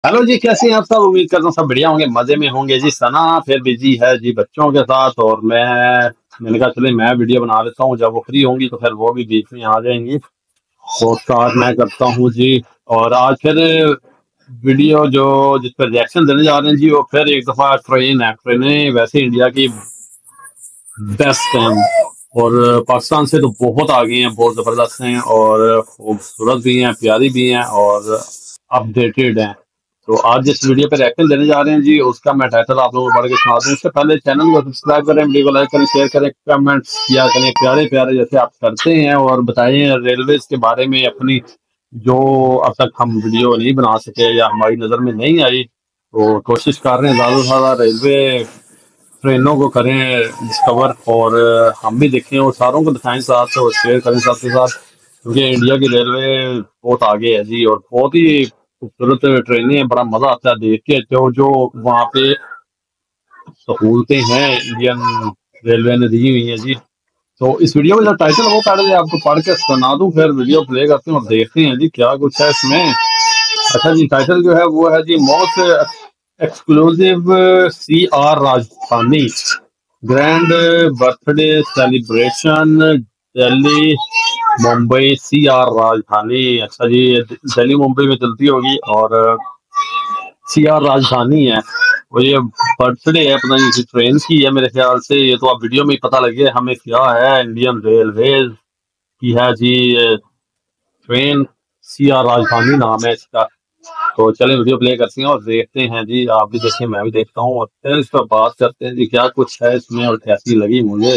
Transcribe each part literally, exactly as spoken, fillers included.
Hello जी, कैसे हैं आप सब। उम्मीद करता हूँ सब बढ़िया होंगे, मजे में होंगे जी। सना फिर बिजी है जी बच्चों के साथ, और मैं मैंने कहा चले मैं वीडियो बना लेता हूँ। जब वो फ्री होंगी तो फिर वो भी बीच में आ जाएंगी, तो स्टार्ट मैं करता हूँ जी। और आज फिर वीडियो जो जिस पर रिएक्शन देने जा रहे हैं जी, वो फिर एक दफा ट्रेन है। ट्रेनें वैसे इंडिया की बेस्ट हैं, और पाकिस्तान से तो बहुत आगे हैं, बहुत जबरदस्त हैं, और खूबसूरत भी हैं, प्यारी भी हैं, और अपडेटेड हैं। तो आज जिस वीडियो पे रिएक्शन देने जा रहे हैं जी, उसका मैं टाइटल आप लोगों को पढ़ के सुना दूं। उससे पहले चैनल को सब्सक्राइब करें, वीडियो को लाइक करें, शेयर करें, कमेंट किया करें प्यारे प्यारे जैसे आप करते हैं, और बताएं रेलवे के बारे में अपनी, जो अब तक हम वीडियो नहीं बना सके या हमारी नज़र में नहीं आई, तो कोशिश कर रहे हैं ज़्यादा से ज़्यादा रेलवे ट्रेनों को करें डिस्कवर, और हम भी देखें और सारों को दिखाएं साथ, और शेयर करें साथ के साथ, क्योंकि इंडिया की रेलवे बहुत आगे है जी, और बहुत ही खूबसूरत ट्रेनें हैं। बड़ा मजा आता है देख के, जो जो वहाँ पे सहूलतें हैं इंडियन रेलवे ने दी हुई हैं जी। तो इस वीडियो में जो टाइटल है वो पहले आपको पढ़ के सुना दूं, फिर वीडियो प्ले करते हैं और देखते हैं जी क्या कुछ है इसमें। अच्छा जी, टाइटल जो है वो है जी, most exclusive C R Rajdhani grand birthday celebration Delhi Mumbai C R Rajdhani. अच्छा जी, दिल्ली मुंबई में चलती होगी, और सी आर राजधानी है वो। ये बर्थडे है, पता नहीं किसी ट्रेन की है मेरे ख्याल से। ये तो आप वीडियो में ही पता लगे हमें क्या है। इंडियन रेलवेज की है जी ट्रेन, सी आर राजधानी नाम है इसका। तो चलें वीडियो प्ले करते हैं और देखते हैं जी। आप भी देखें, मैं भी देखता हूँ, और फिर इस पर बात करते हैं जी क्या कुछ है इसमें और कैसी लगी मुझे।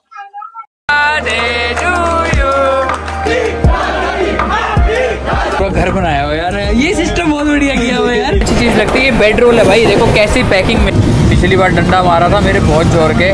घर बनाया हुआ यार, ये सिस्टम बहुत बढ़िया किया हुआ यार। अच्छी चीज लगती है बेड रोल है भाई, देखो कैसी पैकिंग में। पिछली बार डंडा मारा था मेरे बहुत जोर के।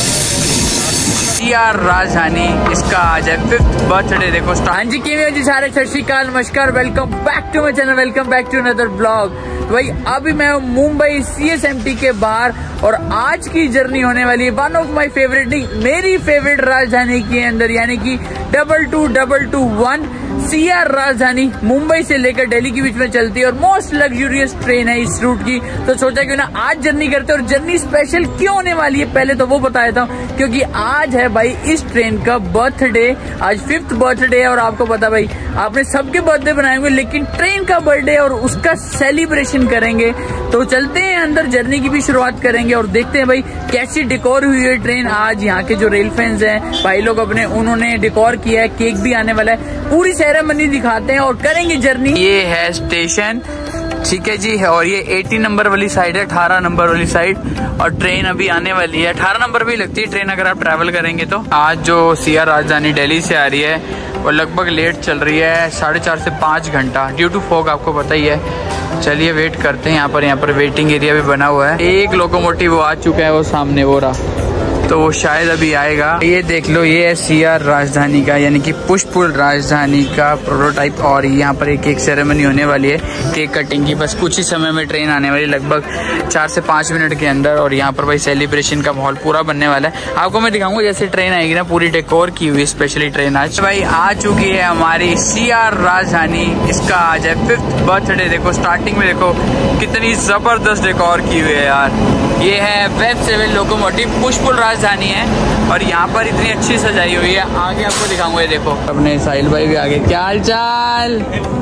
सी आर राजधानी इसका आज है फिफ्थ बर्थडे। देखो हाँ जी, किਵੇਂ हो जी सारे, सत श्री अकाल, नमस्कार, welcome back to my channel, welcome back to another blog. तो भाई अभी मैं हूँ Mumbai C S M T के बाहर, और आज की जर्नी होने वाली है वन ऑफ माई फेवरेट, नहीं मेरी फेवरेट राजधानी के अंदर, यानी कि double two double two one C R Rajdhani Mumbai से लेकर दिल्ली के बीच में चलती है, और मोस्ट लग्जूरियस ट्रेन है इस रूट की। तो सोचा क्यों ना आज जर्नी करते हैं, और जर्नी स्पेशल क्यों होने वाली है पहले तो वो बता देता हूँ, क्योंकि आज है भाई इस ट्रेन का बर्थडे, आज फिफ्थ बर्थडे है। और आपको पता भाई आपने सबके बर्थडे बनाए होंगे, लेकिन ट्रेन का बर्थडे और उसका सेलिब्रेशन करेंगे। तो चलते हैं अंदर, जर्नी की भी शुरुआत करेंगे और देखते हैं भाई कैसी डेकोर हुई है ट्रेन। आज यहाँ के जो रेल फैंस हैं भाई लोग अपने, उन्होंने डेकोर किया है, केक भी आने वाला है, पूरी सेरेमनी दिखाते हैं और करेंगे जर्नी। ये है स्टेशन, ठीक है जी, और ये अस्सी नंबर वाली साइड है, अठारह नंबर वाली साइड, और ट्रेन अभी आने वाली है। अठारह नंबर भी लगती है ट्रेन अगर आप ट्रैवल करेंगे तो। आज जो सी आर राजधानी दिल्ली से आ रही है वो लगभग लेट चल रही है, साढ़े चार से पाँच घंटा ड्यू टू फॉग, आपको पता ही है। चलिए वेट करते हैं। यहाँ पर यहाँ पर वेटिंग एरिया भी बना हुआ है। एक लोकोमोटिव वो आ चुका है, वो सामने वो रहा, तो वो शायद अभी आएगा। ये देख लो, ये है सी आर राजधानी का, यानी कि पुष्पपुर राजधानी का प्रोटोटाइप। और यहाँ पर एक केक सेरेमनी होने वाली है, केक कटिंग की। बस कुछ ही समय में ट्रेन आने वाली, लगभग चार से पाँच मिनट के अंदर। और यहाँ पर भाई सेलिब्रेशन का माहौल पूरा बनने वाला है। आपको मैं दिखाऊंगा जैसे ट्रेन आएगी ना, पूरी डेकोर की हुई स्पेशली ट्रेन आज भाई आ चुकी है हमारी सी आर राजधानी। इसका आज है फिफ्थ बर्थडे। देखो स्टार्टिंग में देखो कितनी जबरदस्त डेकोर की हुई है यार। ये है वेब सेवन लोकोमोटिव, पुष्पपुर राजधानी है, और यहाँ पर इतनी अच्छी सजाई हुई है। आगे आपको दिखाऊंगा, ये देखो अपने साहिल भाई भी आगे। क्या हाल चाल,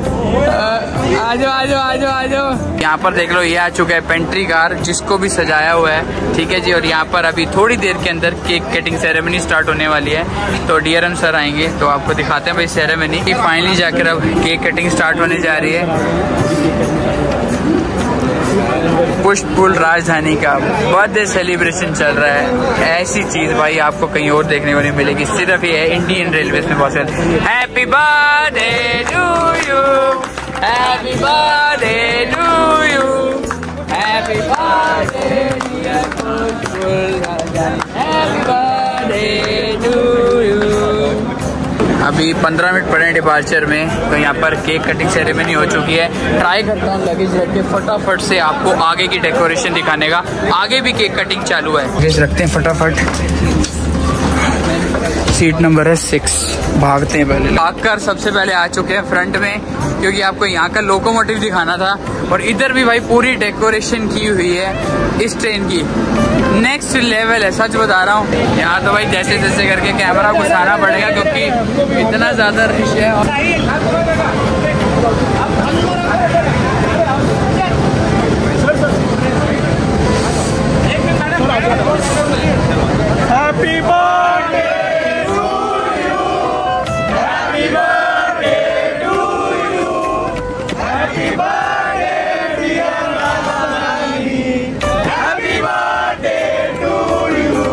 आजो आजो आजो आजो। यहाँ पर देख लो, ये आ चुका है पेंट्री कार, जिसको भी सजाया हुआ है, ठीक है जी। और यहाँ पर अभी थोड़ी देर के अंदर केक कटिंग सेरेमनी स्टार्ट होने वाली है, तो डी आर एम सर आएंगे तो आपको दिखाते हैं भाई सेरेमनी। फाइनली जाकर अब केक कटिंग स्टार्ट होने जा रही है। पुष्पपुर राजधानी का बर्थडे सेलिब्रेशन चल रहा है। ऐसी चीज भाई आपको कहीं और देखने को नहीं मिलेगी, सिर्फ ये है इंडियन रेलवे में possible. Happy birthday to you, happy birthday to you, happy birthday dear Pushpapur Rajdhani, happy birthday to you. अभी पंद्रह मिनट पड़े डिपार्चर में, तो यहाँ पर केक कटिंग सेरेमनी हो चुकी है। ट्राई करता हूँ लगेज रख के फटाफट से आपको आगे की डेकोरेशन दिखाने का। आगे भी केक कटिंग चालू है, लगेज रखते हैं फटाफट। सीट नंबर है सिक्स, भागते हैं पहले। भागकर सबसे पहले आ चुके हैं फ्रंट में, क्योंकि आपको यहाँ का लोकोमोटिव दिखाना था। और इधर भी भाई पूरी डेकोरेशन की हुई है इस ट्रेन की, नेक्स्ट लेवल है, सच बता रहा हूँ। यहाँ तो भाई जैसे जैसे करके कैमरा घुसाना पड़ेगा क्योंकि इतना ज़्यादा रश है। Happy birthday to you, happy birthday to you, happy birthday dear Rani, happy birthday to you.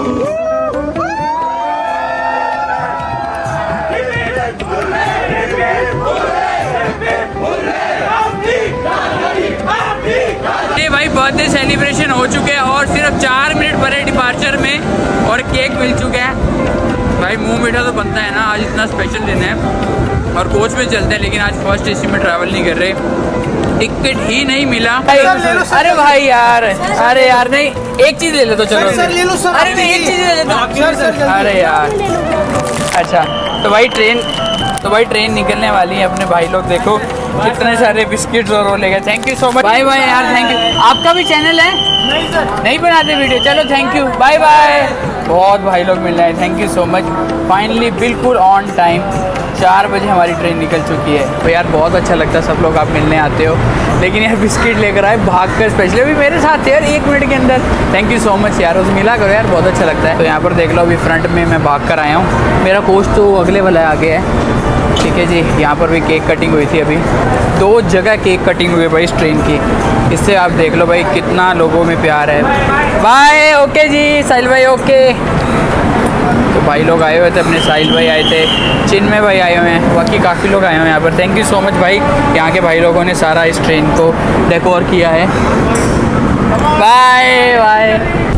ये भाई बर्थडे सेलिब्रेशन हो चुके हैं और सिर्फ चार मिनट पड़े डिपार्चर में और केक मिल चुका है। भाई मुंह मीठा तो बनता है ना, आज इतना स्पेशल दिन है और कोच में चलते हैं, लेकिन आज फर्स्ट एसी में ट्रैवल नहीं कर रहे, टिकट ही नहीं मिला। अरे भाई यार, अरे यार नहीं, एक चीज ले लो तो चलो। सर ले लो सर, अरे नहीं एक चीज ले लेता। अरे यार अच्छा, तो भाई ट्रेन तो भाई ट्रेन निकलने वाली है। अपने भाई लोग देखो कितने सारे बिस्किट्स और वो ले गए। Thank you so much bye bye यार, थैंक यू। आपका भी चैनल है? नहीं सर, नहीं बनाते वीडियो, चलो थैंक यू, बाय बाय। बहुत भाई लोग मिल रहे हैं, thank you so much. Finally बिल्कुल ऑन टाइम चार बजे हमारी ट्रेन निकल चुकी है। तो यार बहुत अच्छा लगता है, सब लोग आप मिलने आते हो, लेकिन यार बिस्किट लेकर आए भाग कर, स्पेशली अभी मेरे साथ थे यार एक मिनट के अंदर। थैंक यू सो मच यार, उसे मिला करो यार, बहुत अच्छा लगता है। तो यहाँ पर देख लो अभी फ्रंट में मैं भाग कर आया हूँ, मेरा कोच तो अगले वाला आगे है। ठीक है जी, यहाँ पर भी केक कटिंग हुई थी, अभी दो जगह केक कटिंग हुई है भाई इस ट्रेन की। इससे आप देख लो भाई कितना लोगों में प्यार है। बाय, ओके जी साहिल भाई, ओके। तो भाई लोग आए हुए थे, अपने साहिल भाई आए थे, चिन्मय भाई आए हुए हैं, बाकी काफ़ी लोग आए हुए हैं यहाँ पर। थैंक यू सो मच भाई, यहाँ के भाई लोगों ने सारा इस ट्रेन को डेकोर किया है। Bye bye.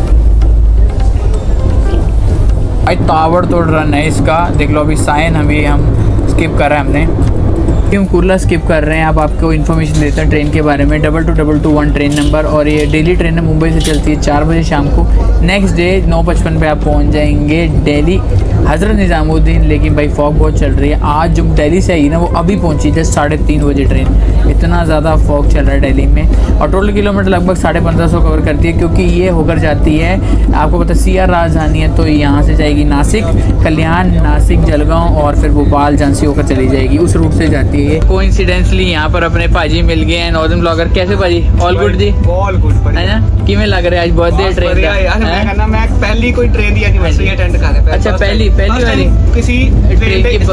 भाई ताबड़ तोड़ रन है इसका, देख लो अभी साइन अभी हम स्किप कर रहे हैं, हमने हम कुर्ला स्किप कर रहे हैं। अब आपको इन्फॉर्मेशन देते हैं ट्रेन के बारे में। Double two double two one train number, और ये डेली ट्रेन है, मुंबई से चलती है चार बजे शाम को। नेक्स्ट डे नौ पचपन पे आप पहुंच जाएंगे दिल्ली हज़रत निज़ामुद्दीन। लेकिन भाई फॉग बहुत चल रही है, आज जो दिल्ली से आई ना वो अभी पहुंची जस्ट साढ़े तीन बजे ट्रेन। इतना ज़्यादा फॉग चल रहा है दिल्ली में, और टोटल किलोमीटर लगभग साढ़े पंद्रह सौ कवर करती है, क्योंकि ये होकर जाती है, आपको पता सी आर राजधानी है, तो यहाँ से जाएगी नासिक, कल्याण, नासिक, जलगांव और फिर भोपाल, झांसी होकर चली जाएगी, उस रूट से जाती है। कोइंसिडेंटली यहाँ पर अपने पाजी मिल गए हैं, नॉर्दर्न ब्लॉगर। कैसे पाजी? ऑल गुड जी? ऑल गुड है ना? किमें लग रहा है आज बर्थडे ट्रेन का? यार मैं कहना मैं पहली कोई ट्रेन की एनिवर्सरी अटेंड कर रहा है। अच्छा पहली पहली वाली किसी ट्रेन की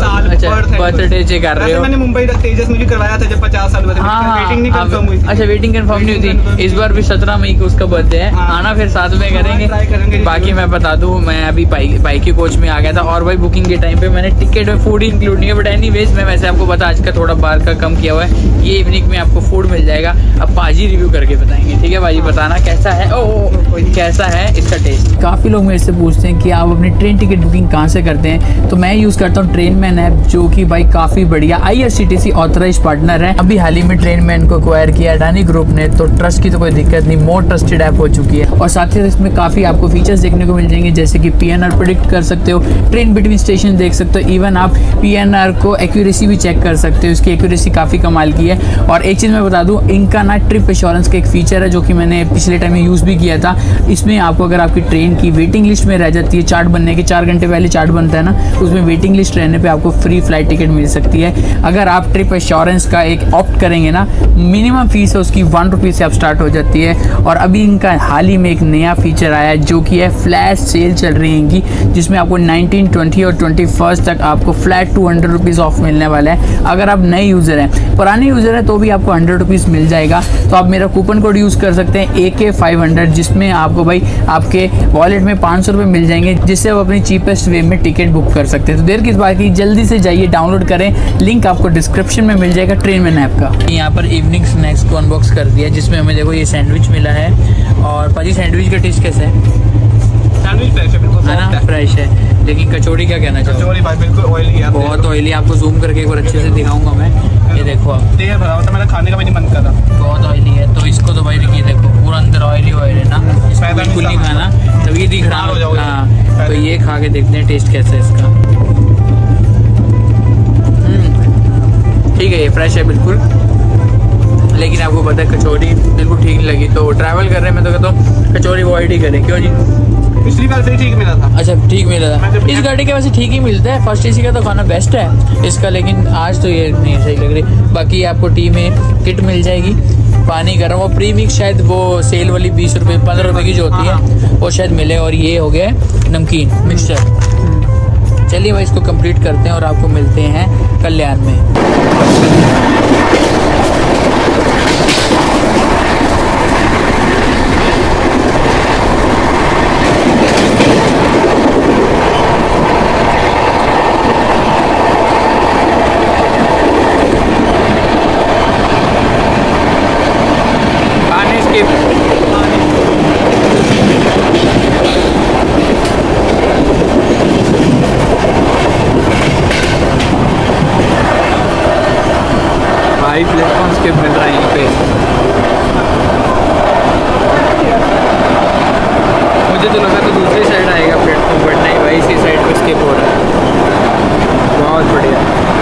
बर्थडे जे कर रहे हो? मैंने मुंबई तेजस में भी करवाया था जब पचास साल हुए। हाँ वेटिंग नहीं कंफर्म हुई थी। अच्छा वेटिंग कंफर्म नहीं हुई थी। इस बार भी सत्रह मई को उसका बर्थडे है, आना फिर साथ में करेंगे। बाकी मैं बता दूं, मैं अभी बाइक की कोच में आ गया था, और भाई बुकिंग के टाइम पे मैंने टिकट में फूड इंक्लूड नहीं है, बट एनीवेज मैं वैसे आपको बता आज का थोड़ा बार का कम किया हुआ है। ये इवनिंग में आपको फूड मिल जाएगा, अब पाजी रिव्यू करके बताएंगे। ठीक है भाई, बताना कैसा है, ओ कैसा है इसका टेस्ट। काफ़ी लोग मेरे से पूछते हैं कि आप अपनी ट्रेन टिकट बुकिंग कहाँ से करते हैं, तो मैं यूज़ करता हूँ ट्रेन मैन ऐप, जो कि भाई काफ़ी बढ़िया I R C T C authorise partner है। अभी हाल ही में ट्रेन मैन को एक्वायर किया अडानी ग्रुप ने, तो ट्रस्ट की तो कोई दिक्कत नहीं, मोर ट्रस्टेड ऐप हो चुकी है। और साथ ही इसमें काफ़ी आपको फीचर्स देखने को मिल जाएंगे, जैसे कि पी एन आर प्रेडिक्ट कर सकते हो, ट्रेन बिटवीन स्टेशन देख सकते हो, इवन आप पी एन आर को एक्यूरेसी भी चेक कर सकते हो, इसकी एक्यूरेसी काफ़ी कमाल की है। और एक चीज़ मैं बता दूँ, इनका ना ट्रिप एश्योरेंस का एक फीचर है, जो कि मैंने पिछले टाइम में यूज़ भी किया था। इसमें आपको अगर आपकी ट्रेन की वेटिंग लिस्ट में रह जाती है, चार्ट बनने के चार घंटे पहले चार्ट बनता है ना, उसमें वेटिंग लिस्ट रहने पे आपको फ्री फ्लाइट टिकट मिल सकती है। अगर आप ट्रिप एश्योरेंस का एक ऑप्ट करेंगे ना, मिनिमम फीस है उसकी वन रुपीज़ से आप स्टार्ट हो जाती है। और अभी इनका हाल ही में एक नया फीचर आया है, जो कि है फ्लैश सेल चल रही है इनकी, जिसमें आपको नाइनटीन, ट्वेंटी और ट्वेंटी फर्स्ट तक आपको flat two hundred rupees off मिलने वाला है। अगर आप नए यूज़र हैं, पुराने यूज़र हैं तो भी आपको हंड्रेड रुपीज़ मिल जाएगा। तो आप मेरा कूपन कोड यूज़ कर सकते हैं ए के फाइव हंड्रेड, जिसमें आपको भाई आपके वॉलेट में पाँच सौ रुपये मिल जाएंगे, जिससे आप अपनी चीपेस्ट वे में टिकट बुक कर सकते हैं। तो देर किस बात की, जल्दी से जाइए डाउनलोड करें, लिंक आपको डिस्क्रिप्शन में मिल जाएगा ट्रेन मैन ऐप का। यहाँ पर इवनिंग स्नैक्स को अनबॉक्स कर दिया, जिसमें हमें देखो ये सैंडविच मिला है। और पाजी सैंडविच का टेस्ट कैसा है? सैंडविच फ्रेश है, बिल्कुल है ना, फ्रेश है। लेकिन कचौड़ी क्या कहना चाहोगे? कचौड़ी भाई बिल्कुल ऑयली है, बहुत ऑयली। आपको जूम करके एक बार अच्छे से दिखाऊंगा मैं, ये देखो आप, तेल भरा हुआ था, मेरा खाने का भी नहीं मन कर रहा, बहुत ऑयली है। तो इसको तो भाई ये देखो पूरा अंदर ऑयली ऑयल है ना, बिल्कुल नहीं खाना, तभी दिख रहा है। हाँ तो ये खा के देखते हैं टेस्ट कैसा है इसका। ठीक है, ये फ्रेश है बिल्कुल, लेकिन आपको पता है कचौरी बिल्कुल ठीक नहीं लगी, तो ट्रैवल कर रहे हैं मैं तो कहता हूँ कचौरी अवॉइड ही करें। क्यों जी? पिछली बार से ठीक मिला था। अच्छा ठीक मिला था। इस गाड़ी के वैसे ठीक ही मिलता है, फर्स्ट एसी का तो खाना बेस्ट है इसका, लेकिन आज तो ये नहीं सही लग रही। बाकी आपको टी में किट मिल जाएगी, पानी गर्म और प्री मिक्स शायद वो सेल वाली बीस रुपये पंद्रह रुपये की जो होती है वो शायद मिले, और ये हो गया नमकीन मिक्सचर। चलिए भाई इसको कंप्लीट करते हैं और आपको मिलते हैं कल्याण में। भाई प्लेटफॉर्म स्किप मिल रहा है यहीं पे। मुझे तो लगा तो दूसरी साइड आएगा प्लेटफॉर्म, बट नहीं भाई इसी साइड पे स्किप हो रहा है। बहुत बढ़िया।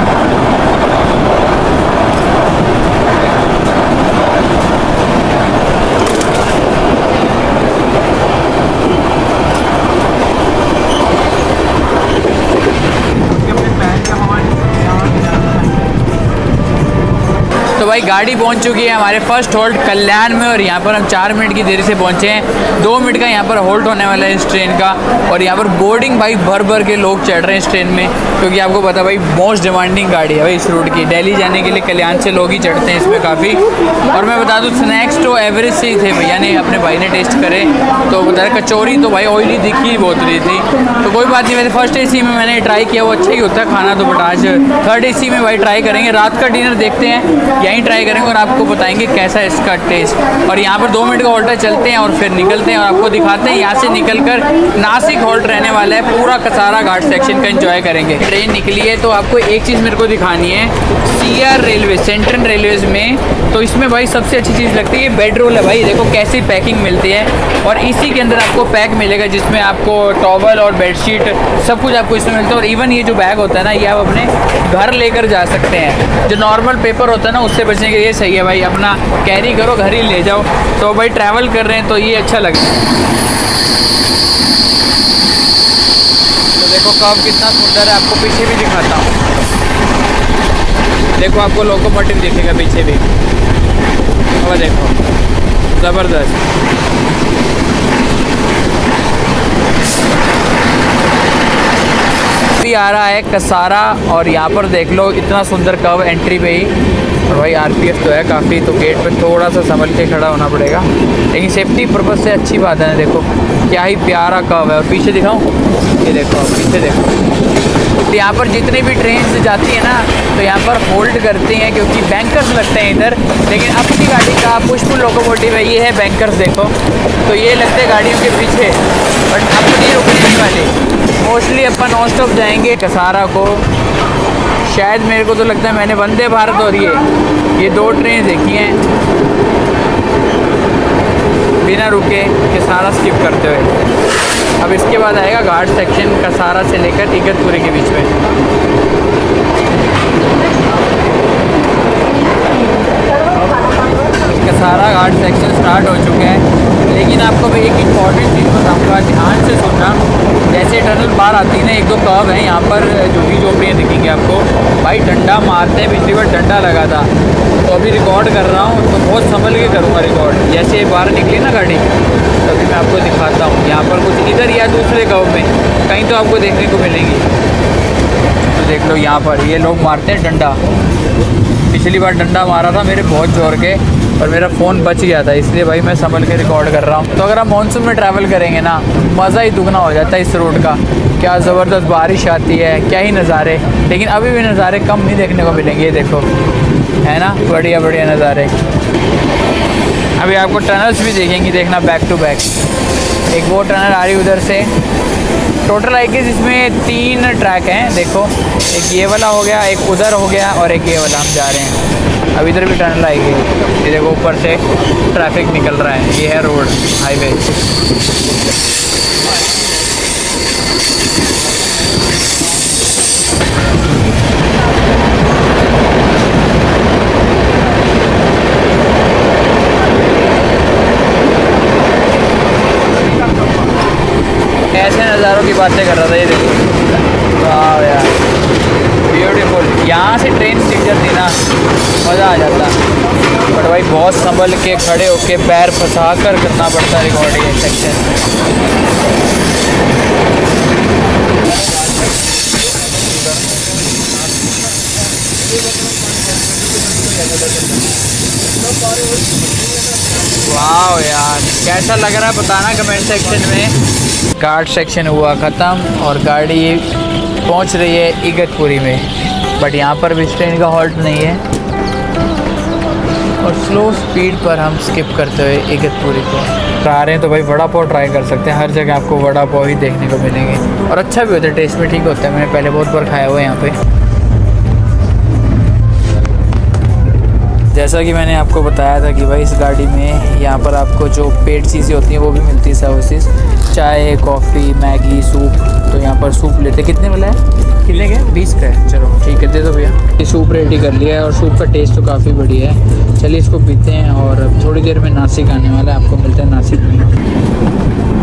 तो भाई गाड़ी पहुंच चुकी है हमारे फर्स्ट होल्ड कल्याण में, और यहाँ पर हम चार मिनट की देरी से पहुंचे हैं। दो मिनट का यहाँ पर होल्ड होने वाला है इस ट्रेन का, और यहाँ पर बोर्डिंग भाई भर भर के लोग चढ़ रहे हैं इस ट्रेन में, क्योंकि आपको पता भाई मोस्ट डिमांडिंग गाड़ी है भाई इस रूट की। दिल्ली जाने के लिए कल्याण से लोग ही चढ़ते हैं इसमें काफ़ी। और मैं बता दूँ स्नैक्स तो एवरेज से ही थे भैया ने, अपने भाई ने टेस्ट करे तो बता कचौरी तो भाई ऑयली दिखी बहुत रही थी, तो कोई बात नहीं। वैसे फर्स्ट ए सी में मैंने ट्राई किया, वो अच्छा ही होता है खाना, तो बट आज थर्ड ए सी में भाई ट्राई करेंगे। रात का डिनर देखते हैं यहीं ट्राई करेंगे और आपको बताएंगे कैसा है इसका टेस्ट। और यहाँ पर दो मिनट का होल्ड चलते हैं और फिर निकलते हैं और आपको दिखाते हैं। यहाँ से निकलकर नासिक होल्ड रहने वाला है, पूरा कसारा घाट सेक्शन का एंजॉय करेंगे। ट्रेन निकली है तो आपको एक चीज़ मेरे को दिखानी है, C R railway central railways में, तो इसमें भाई सबसे अच्छी चीज़ लगती है बेड रोल है भाई। देखो कैसी पैकिंग मिलती है, और इसी के अंदर आपको पैक मिलेगा जिसमें आपको टॉवल और बेडशीट सब कुछ आपको इसमें मिलता है। और इवन ये जो बैग होता है ना, ये आप अपने घर लेकर जा सकते हैं। जो नॉर्मल पेपर होता है ना उससे बचने के लिए सही है भाई, अपना कैरी करो घर ही ले जाओ। तो भाई ट्रैवल कर रहे हैं तो ये अच्छा लगता है। तो देखो कब कितना सुंदर है, आपको पीछे भी दिखाता हूँ। देखो आपको लोकोमोटिव दिखेगा पीछे भी, और देखो ज़बरदस्त। आ रहा है कसारा, और यहाँ पर देख लो इतना सुंदर कर्व एंट्री पे ही, और भाई आरपीएफ तो है काफ़ी, तो गेट पे थोड़ा सा संभल के खड़ा होना पड़ेगा, लेकिन सेफ्टी पर्पज़ से अच्छी बात है। देखो क्या ही प्यारा कर्व है। और पीछे दिखाऊं, ये देखो पीछे देखो। तो यहाँ पर जितनी भी ट्रेन से जाती है ना, तो यहाँ पर होल्ड करती हैं क्योंकि बैंकर्स लगते हैं इधर। लेकिन अपनी गाड़ी का पुष्प लोकोमोटिव है, ये है बैंकर्स देखो, तो ये लगते हैं गाड़ियों के पीछे, बट अपनी रुकने वाली। मोस्टली अपन नॉन स्टॉप जाएंगे कसारा को, शायद मेरे को तो लगता है मैंने वंदे भारत और ये ये दो ट्रेन देखी हैं बिना रुके कसारा स्किप करते हुए। अब इसके बाद आएगा घाट सेक्शन कसारा से लेकर इगतपुरी के बीच में। कसारा घाट सेक्शन स्टार्ट हो चुके हैं, लेकिन आपको भी एक इम्पॉर्टेंट चीज़ बताऊँगा, ध्यान से सुनना। जैसे टनल बाहर आती है ना, एक दो कर्व है यहाँ पर जो भी झोपड़ियाँ दिखेंगी आपको, भाई डंडा मारते हैं। पिछली बार डंडा लगा था, तो अभी रिकॉर्ड कर रहा हूँ तो बहुत संभल के करूँगा रिकॉर्ड। जैसे बाहर निकली ना गाड़ी, तो अभी मैं आपको दिखाता हूँ। यहाँ पर कुछ इधर या दूसरे कर्व में कहीं तो आपको देखने को मिलेंगी। तो देख लो यहाँ पर ये लोग मारते हैं डंडा। पिछली बार डंडा मारा था मेरे बहुत जोर के, और मेरा फ़ोन बच गया था, इसलिए भाई मैं संभल के रिकॉर्ड कर रहा हूँ। तो अगर आप मानसून में ट्रैवल करेंगे ना, मज़ा ही दुगना हो जाता है इस रूट का। क्या ज़बरदस्त बारिश आती है, क्या ही नज़ारे। लेकिन अभी भी नज़ारे कम नहीं देखने को मिलेंगे, ये देखो है ना, बढ़िया बढ़िया नज़ारे। अभी आपको टनल्स भी देखेंगी, देखना बैक टू बैक। एक वो टनल आ रही उधर से। टोटल आई गेस इसमें तीन ट्रैक हैं, देखो एक ये वाला हो गया, एक उधर हो गया, और एक ये वाला हम जा रहे हैं। अब इधर भी टनल आएगी, ये देखो ऊपर से ट्रैफिक निकल रहा है। ये है रोड हाईवे। नज़ारों की बातें कर रहा था। ये देखो, वाह यार ब्यूटीफुल। यहाँ से ट्रेन दिख जाती ना, मज़ा आ जाता। बट भाई बहुत संभल के खड़े होके पैर फंसा कर करना पड़ता है रिकॉर्डिंग सेक्शन। वाह यार कैसा लग रहा है बताना कमेंट सेक्शन में। घाट सेक्शन हुआ ख़त्म और गाड़ी पहुंच रही है इगतपुरी में। बट यहाँ पर भी ट्रेन का हॉल्ट नहीं है और स्लो स्पीड पर हम स्किप करते हुए इगतपुरी को आ रहे हैं। तो भाई वड़ा पाव ट्राई कर सकते हैं, हर जगह आपको वड़ा पाव ही देखने को मिलेंगे और अच्छा भी होता है, टेस्ट में ठीक होता है। मैंने पहले बहुत बार खाया हुआ है यहाँ पे। जैसा कि मैंने आपको बताया था कि भाई इस गाड़ी में यहाँ पर आपको जो पेड चीज़ें होती हैं वो भी मिलती है, सर्विसेज, चाय, कॉफ़ी, मैगी, सूप। तो यहाँ पर सूप लेते कितने वाला है, कितने के, बीस का है। चलो ठीक है, दे दो भैया। ये सूप रेडी कर लिया है और सूप का टेस्ट तो काफ़ी बढ़िया है। चलिए इसको पीते हैं और थोड़ी देर में नासिक आने वाला है, आपको मिलते हैं नासिक में।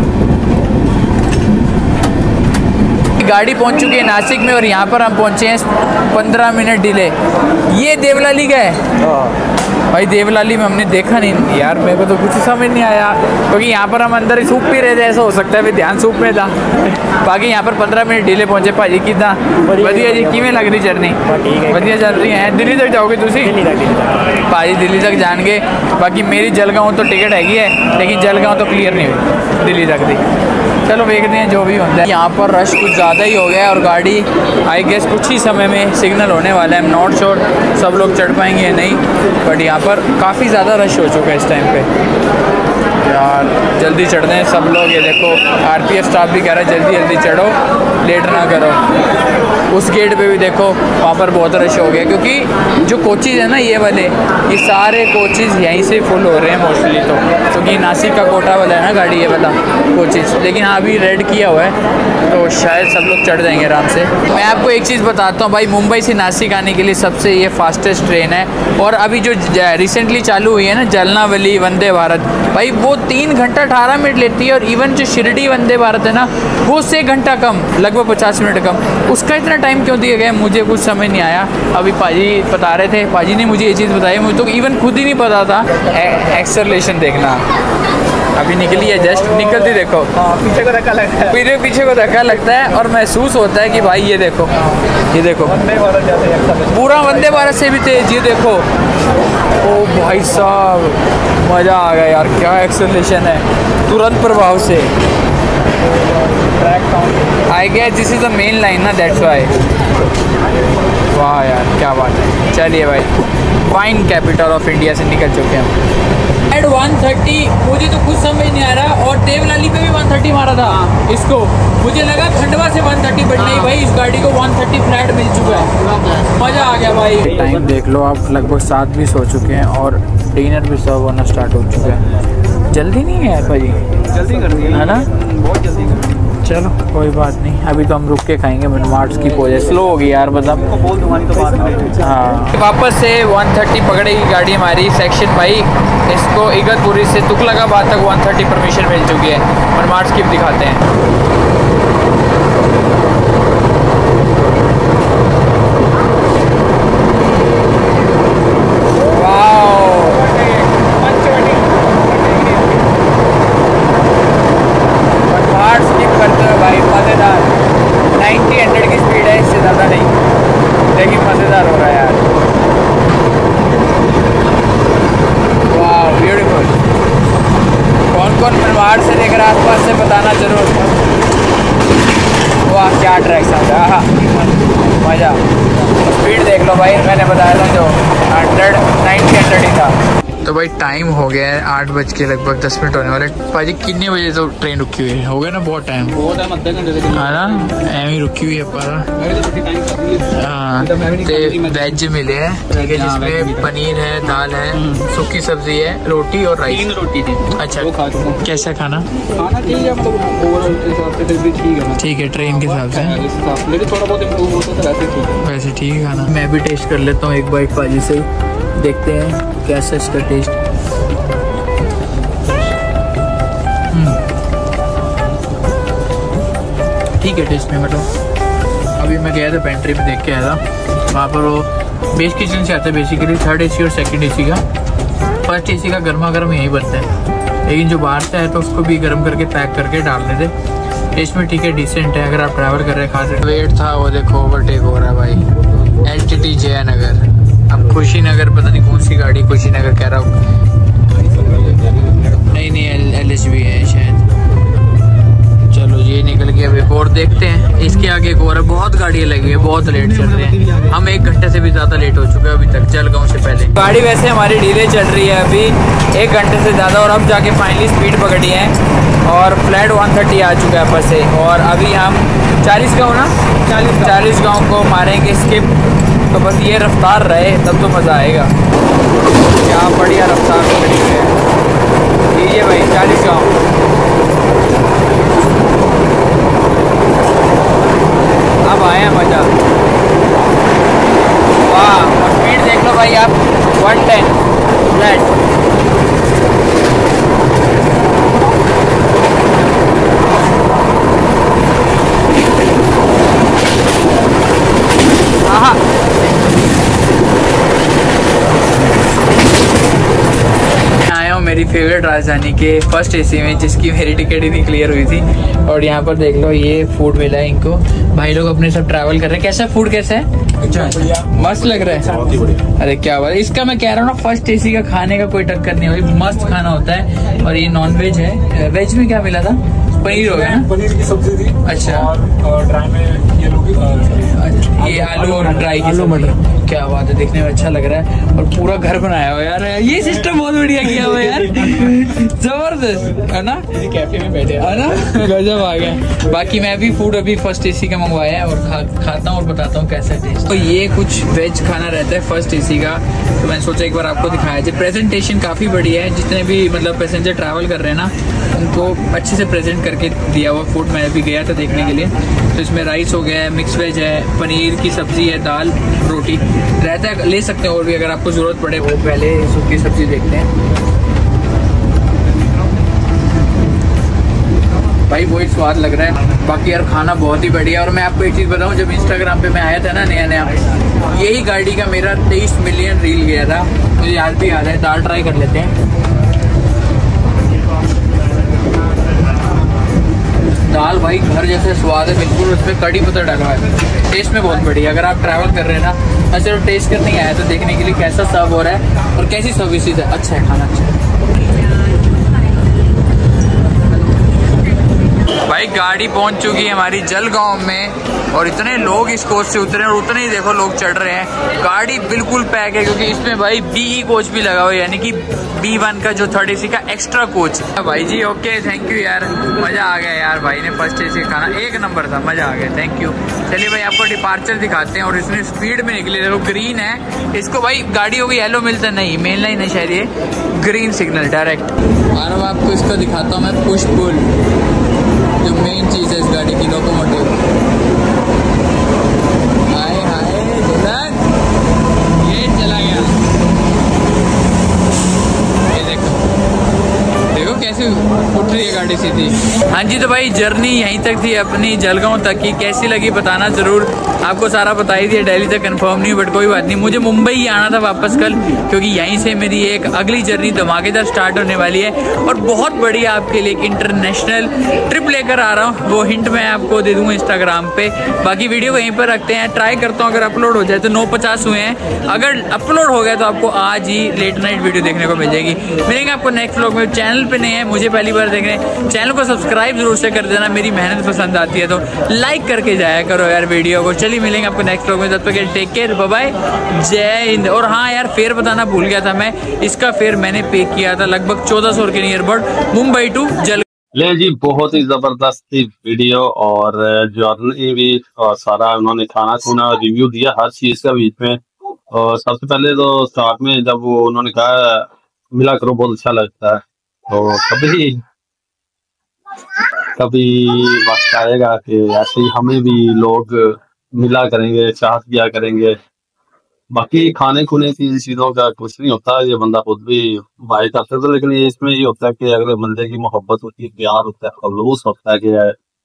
गाड़ी पहुंच चुकी है नासिक में और यहाँ पर हम पहुँचे हैं पंद्रह मिनट डिले। ये देवलाली का है भाई। देवलाली में हमने देखा नहीं यार, मेरे को तो कुछ समझ नहीं आया क्योंकि यहाँ पर हम अंदर ही सूप पी रहे थे, ऐसा हो सकता है भी ध्यान सूप में था। बाकी यहाँ पर पंद्रह मिनट डिले पहुँचे। भाजी कितना बढ़िया जी, किमें लग रही जर्नी? बढ़िया चल रही है। दिल्ली तक जाओगे तुसी? भाजी दिल्ली तक जान गए। बाकी मेरी जलगांव तो टिकट हैगी है लेकिन जलगांव तो क्लियर नहीं हुई दिल्ली तक दी। चलो देखते हैं जो भी होता है। यहाँ पर रश कुछ ज़्यादा ही हो गया और गाड़ी आई गेस कुछ ही समय में सिग्नल होने वाला है। आई एम नॉट श्योर सब लोग चढ़ पाएंगे या नहीं, बट यहाँ पर काफ़ी ज़्यादा रश हो चुका है इस टाइम पे। यार जल्दी चढ़ दें सब लोग। ये देखो आरपीएफ स्टाफ भी कह रहा है जल्दी जल्दी चढ़ो, लेट ना करो। उस गेट पे भी देखो वहाँ पर बहुत रश हो गया क्योंकि जो कोचेज़ है ना ये वाले, ये सारे कोचेज़ यहीं से फुल हो रहे हैं मोस्टली। तो क्योंकि तो नासिक का कोटा वाला है ना गाड़ी ये वाला कोचेज़, लेकिन हाँ अभी रेड किया हुआ है तो शायद सब लोग चढ़ जाएंगे आराम से। मैं आपको एक चीज़ बताता हूँ भाई, मुंबई से नासिक आने के लिए सबसे ये फास्टेस्ट ट्रेन है। और अभी जो रिसेंटली चालू हुई है ना जलनावली वंदे भारत, भाई वो तीन घंटा अठारह मिनट लेती है। और इवन जो शिरडी वंदे भारत है ना वो से घंटा कम, लगभग पचास मिनट कम। उसका इतना टाइम क्यों दिया गया मुझे कुछ समझ नहीं आया। अभी पाजी बता रहे थे, पाजी ने मुझे ये चीज़ बताई, मुझे तो इवन खुद ही नहीं पता था। एक्सेलरेशन देखना, अभी निकली है जस्ट, निकलती देखो पीछे को धक्का लगता है, पीछे पीछे को धक्का लगता है और महसूस होता है कि भाई ये देखो ये देखो वंदे भारत जाते हैं पूरा वंदे भारत से भी तेज। ये देखो ओ भाई साहब मज़ा आ गया यार, क्या एक्सेलरेशन है तुरंत प्रभाव से। I guess this is the main line ना, दैट्स वाई। वाह यार क्या बात है। चलिए भाई फाइन कैपिटल ऑफ इंडिया से निकल चुके हैं। एट वन थर्टी मुझे तो कुछ समझ नहीं आ रहा। और देवलाली पे भी वन थर्टी मारा था इसको, मुझे लगा खंडवा से वन थर्टी, बट नहीं भाई इस गाड़ी को वन थर्टी फ्लैट मिल चुका है। मज़ा आ गया भाई। टाइम देख लो आप, लगभग सात बीस हो चुके हैं और डिनर भी सर्व होना स्टार्ट हो चुका है। जल्दी नहीं है यार भाई, जल्दी कर दिया है ना, बहुत जल्दी कर। चलो कोई बात नहीं, अभी तो हम रुक के खाएंगे। मनमार्ट्स की वजह स्लो हो गई यार, मतलब बोल तुम्हारी तो बात नहीं। हाँ वापस से वन थर्टी पकड़ेगी गाड़ी हमारी सेक्शन भाई। इसको इगतपुरी से तुगलकाबाद तक वन थर्टी परमिशन मिल चुकी है। मनमार्ट्स की दिखाते हैं। आसपास से बताना जरूर। वाह क्या ट्रैक साउंड है, हाँ मज़ा। स्पीड देख लो भाई, मैंने बताया था जो हंड्रेड नाइन्टी हंड्रेड ही था। तो भाई टाइम हो गया है आठ बज के लगभग दस मिनट होने वाले। भाई कितने बजे तो ट्रेन रुकी हुई है, हो गया ना बहुत टाइम, बहुत टाइम अद्धे घंटे से है ना, एम ही रुकी हुई है पर। हाँ तो वेज मिले हैं ठीक है, जिसमें पनीर है, दाल है, सूखी सब्जी है, रोटी और राइस। तीन रोटी थी। अच्छा वो खा चुका हूं। कैसा खाना? खाना ठीक है, मतलब ओवरऑल हिसाब से फिर भी ठीक है। ठीक है ट्रेन के हिसाब से, लेकिन थोड़ा बहुत इम्प्रूव होता है वैसे ठीक है। वैसे ठीक है खाना। मैं भी टेस्ट कर लेता हूँ एक बाइक पाजी से, देखते हैं कैसा इसका टेस्ट। ठीक है टेस्ट में। मतलब अभी मैं गया था पेंट्री में देख के आया था, वहाँ पर वो बेस किचन से आता है बेसिकली, थर्ड एसी और सेकंड एसी का। फर्स्ट एसी का गर्मा गर्म यही बनता है, लेकिन जो बाहर से है तो उसको भी गर्म करके पैक करके डाल देते। टेस्ट में ठीक है, डिसेंट है, अगर आप ट्रैवल कर रहे हैं खा सकते। वेट था वो देखो ओवरटेक हो रहा है भाई, एल टी टी जयनगर। अब खुशी नगर पता नहीं कौन सी गाड़ी, खुशी नगर कह रहा हूँ, नहीं नहीं एल एल एच बी है शायद। चलो ये निकल गया, अब एक और देखते हैं, इसके आगे एक और है। बहुत गाड़ियाँ लगी है, बहुत लेट चल रहे हैं, हम एक घंटे से भी ज़्यादा लेट हो चुके हैं अभी तक जलगांव से पहले। गाड़ी वैसे हमारी डिले चल रही है अभी एक घंटे से ज़्यादा, और अब जाके फाइनली स्पीड पकड़ी है और फ्लैट वन थर्टी आ चुका है बस से। और अभी हम चालीस गाँव ना चालीस चालीस गाँव को मारेंगे स्किप, तो बस ये रफ्तार रहे तब तो मज़ा आएगा। क्या बढ़िया रफ्तार पकड़ी है ये भाई, चालीस गाँव। अब आया मजा, वाह। और स्पीड देख लो भाई आप, वन टेन फ्लैट। हाँ आया हूँ मेरी फेवरेट राजधानी के फर्स्ट एसी में, जिसकी मेरी टिकट ही नहीं क्लियर हुई थी। और यहाँ पर देख लो ये फूड मिला है इनको, भाई लोग अपने सब ट्रैवल कर रहे हैं। कैसा फूड, कैसा है? मस्त लग रहा है। अरे क्या बात है, इसका मैं कह रहा हूँ ना, फर्स्ट एसी का खाने का कोई टक्कर नहीं है, मस्त खाना होता है। और ये नॉन वेज है, वेज में क्या मिला था? पनीर हो गया ना, पनीर की सब्जी थी। अच्छा, और ड्राई में ये लोग ये आलू और ड्राई की सब्जी। क्या बात है, देखने में अच्छा लग रहा है। और पूरा घर बनाया हुआ यार, ये सिस्टम बहुत बढ़िया किया हुआ यार, जबरदस्त है ना। कैफे में बैठे है ना, गजब आ गया। बाकी मैं भी फूड अभी फर्स्ट एसी का मंगवाया है और खा, खाता हूँ और बताता हूँ कैसा टेस्ट। तो ये कुछ वेज खाना रहता है फर्स्ट एसी का, तो मैंने सोचा एक बार आपको दिखाया जाए। प्रेजेंटेशन काफी बढ़िया है, जितने भी मतलब पैसेंजर ट्रैवल कर रहे हैं ना, उनको अच्छे से प्रेजेंट करके दिया हुआ फूड। मैं भी गया था देखने के लिए। तो इसमें राइस हो गया है, मिक्स वेज है, पनीर की सब्जी है, दाल रोटी रहता है, ले सकते हैं और भी अगर आपको जरूरत पड़े। वो पहले सूखी सब्जी देखते हैं भाई, वही स्वाद लग रहा है। बाकी यार खाना बहुत ही बढ़िया। और मैं आपको एक चीज़ बताऊं, जब इंस्टाग्राम पे मैं आया था ना नया नया, यही गाड़ी का मेरा तेईस मिलियन रील गया था, मुझे याद भी याद है। दाल ट्राई कर लेते हैं। दाल भाई घर जैसे स्वाद है बिल्कुल, उसमें कड़ी पत्ता डाला है, टेस्ट में बहुत बढ़िया। अगर आप ट्रैवल कर रहे हैं ना, मैं सिर्फ टेस्ट करने ही आया तो देखने के लिए कैसा सर्व हो रहा है और कैसी सर्विसेज है। अच्छा है खाना, अच्छा है भाई। गाड़ी पहुंच चुकी है हमारी जलगांव में, और इतने लोग इस कोच से उतरे और उतने ही देखो लोग चढ़ रहे हैं। गाड़ी बिल्कुल पैक है, क्योंकि इसमें भाई बी कोच भी लगा हुआ है, यानी कि बी वन का जो थर्ड एसी का एक्स्ट्रा कोच है। भाई जी ओके, थैंक यू यार, मजा आ गया यार। भाई ने फर्स्ट एसी खाना एक नंबर था, मजा आ गया, थैंक यू। चलिए भाई आपको डिपार्चर दिखाते हैं। और इसमें स्पीड में निकले, देखो ग्रीन है, इसको भाई गाड़ी होगी येलो मिलता नहीं, मेन लाइन है शायद ये, ग्रीन सिग्नल डायरेक्ट। और अब आपको इसका दिखाता हूँ मैं, पुश पुल, जो मेन चीज है इस गाड़ी की, लोकोमोटिव। हाय हाय दुल्हन, ये चला गया, ये देखो देखो कैसे उठ रही है गाड़ी सीधी। हाँ जी, तो भाई जर्नी यहीं तक थी अपनी जलगांव तक की। कैसी लगी बताना जरूर, आपको सारा बता ही दिया, दिल्ली तक कंफर्म नहीं, बट कोई बात नहीं। मुझे मुंबई ही आना था वापस कल, क्योंकि यहीं से मेरी एक अगली जर्नी धमाकेदार स्टार्ट होने वाली है। और बहुत बढ़िया आपके लिए एक इंटरनेशनल ट्रिप लेकर आ रहा हूँ, वो हिंट मैं आपको दे दूंगा इंस्टाग्राम पे। बाकी वीडियो वहीं पर रखते हैं, ट्राई करता हूँ अगर अपलोड हो जाए तो। नौ पचास हुए हैं, अगर अपलोड हो गया तो आपको आज ही लेट नाइट वीडियो देखने को मिल जाएगी। मिलेंगे आपको नेक्स्ट व्लॉग में। चैनल पे नहीं है, मुझे पहली बार देख रहे हैं, चैनल को सब्सक्राइब जरूर से कर देना। मेरी मेहनत पसंद आती है तो लाइक करके जाया करो यार वीडियो को। चलिए मिलेंगे आपको नेक्स्ट व्लॉग में, तब तक टेक केयर, बाय बाय, जय हिंद। और हाँ यार, फेयर बताना भूल गया था मैं, इसका फेयर मैंने पे किया था लगभग चौदह सौ के नियर अबाउट, मुंबई टू जल। ले जी, बहुत ही जबरदस्त थी वीडियो, और जर्नी भी, और सारा उन्होंने खाना खुना रिव्यू दिया हर चीज का बीच में। और सबसे पहले तो स्टार्ट में जब वो उन्होंने कहा मिला करो, बहुत अच्छा लगता है। तो कभी कभी वक्त आएगा कि ऐसे ही हमें भी लोग मिला करेंगे, चाहत किया करेंगे। बाकी खाने खुने की चीजों का कुछ नहीं होता, ये बंदा खुद भी बाई करते थे, लेकिन ये इसमें ये होता है कि अगले बंदे की मोहब्बत होती है, प्यार होता है, खलूस होता है कि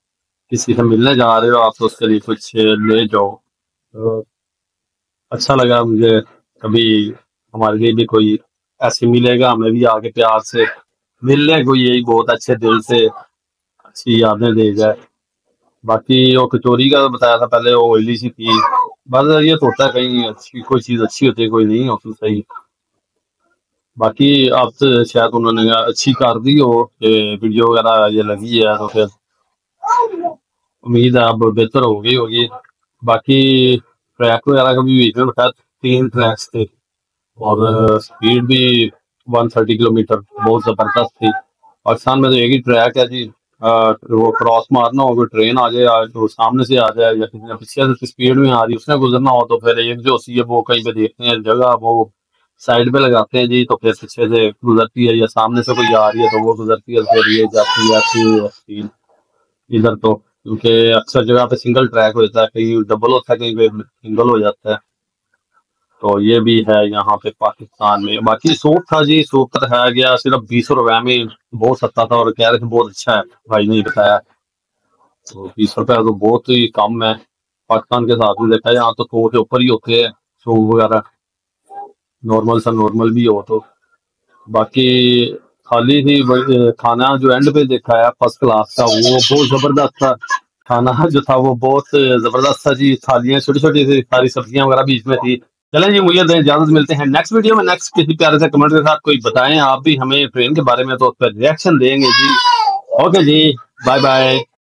किसी से मिलने जा रहे हो आप तो उसके लिए कुछ ले जाओ। तो अच्छा लगा मुझे, कभी हमारे लिए भी कोई ऐसे मिलेगा, हमें भी आके प्यार से मिलने को यही बहुत अच्छे दिल से अच्छी यादें दे जाए। बाकी वो कचौरी का बताया था पहले, वो ऑयली सी थी। बस ये तो होता है, कहीं अच्छी कोई चीज अच्छी होती है, कोई नहीं होती सही। बाकी अब तो शायद उन्होंने अच्छी कर दी हो, वीडियो वगैरह ये लगी है, तो फिर उम्मीद है अब बेहतर हो गई होगी। बाकी ट्रैक वगैरह का भी बीच में बताया, तीन ट्रैक्स थे और स्पीड भी वन थर्टी किलोमीटर, बहुत जबरदस्त थी। पाकिस्तान में तो एक ही ट्रैक है जी, अ, वो क्रॉस मारना हो, कोई ट्रेन आ जाए या तो सामने से आ जाए या किसी ने पीछे से स्पीड में आ रही उसने गुजरना हो, तो फिर एक जो होती है वो कहीं पे देखते हैं जगह, वो साइड पे लगाते हैं जी, तो फिर पीछे से गुजरती है, या सामने से कोई आ रही है तो वो गुजरती है, फिर ये जाती है ऐसी स्पीड। इधर तो क्योंकि अक्सर जगह पे सिंगल ट्रैक होता है, कहीं डबल होता है, कहीं पे सिंगल हो जाता है। तो ये भी है यहाँ पे पाकिस्तान में। बाकी सूप था जी, सूप तो है गया सिर्फ बीस रुपए में, बहुत सस्ता था और कह रहे थे बहुत अच्छा है, भाई ने बताया। तो बीस रुपए तो बहुत ही कम है, पाकिस्तान के साथ में देखा है यहाँ तो सौ के ऊपर ही होते हैं सूप वगैरह, नॉर्मल सा नॉर्मल भी हो तो। बाकी खाली थी वही- खाना जो एंड पे देखा है फर्स्ट क्लास का, वो बहुत जबरदस्त था। खाना जो था वो बहुत जबरदस्त था जी, थालियां छोटी छोटी थी, सारी सब्जियां वगैरह बीच में थी। चलें जी, मुझे दें इजाजत, मिलते हैं नेक्स्ट वीडियो में, नेक्स्ट किसी प्यारे से कमेंट के साथ। कोई बताएं आप भी हमें ट्रेन के बारे में, तो उस पर रिएक्शन देंगे जी। ओके जी, बाय बाय।